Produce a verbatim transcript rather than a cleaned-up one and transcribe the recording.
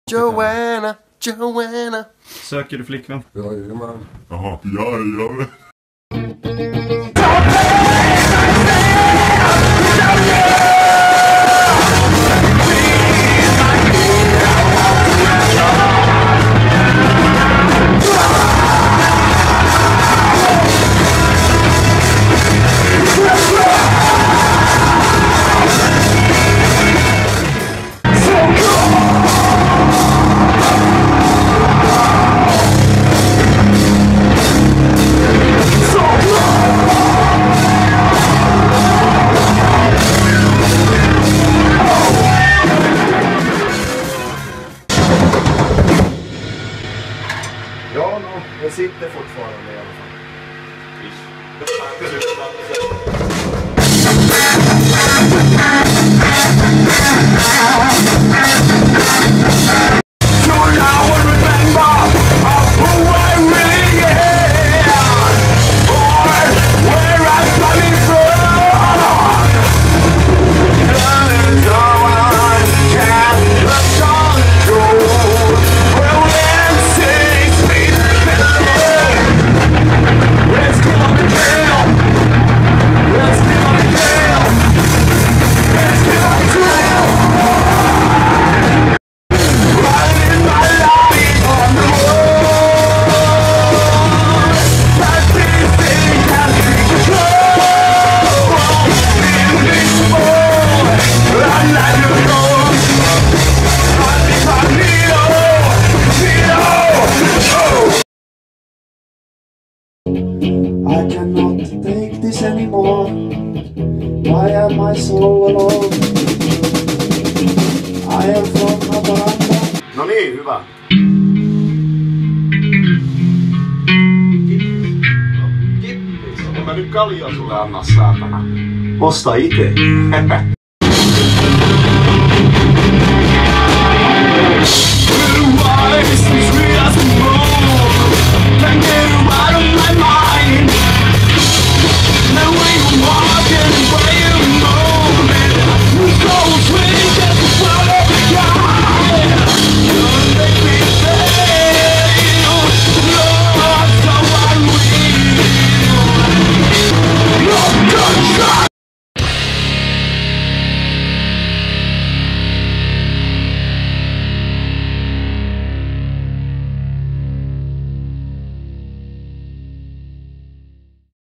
Joanna, Joanna. Söker du flickvän? Jajamän. Jaha, jajamän. Ja, no, jag sitter fortfarande i alla fall. I cannot take this anymore. Why am I so alone? I am from Haparanda. No niin, hyvä. Kippis. En mä nyt kaljaa sulle anna, saatana. Osta ite.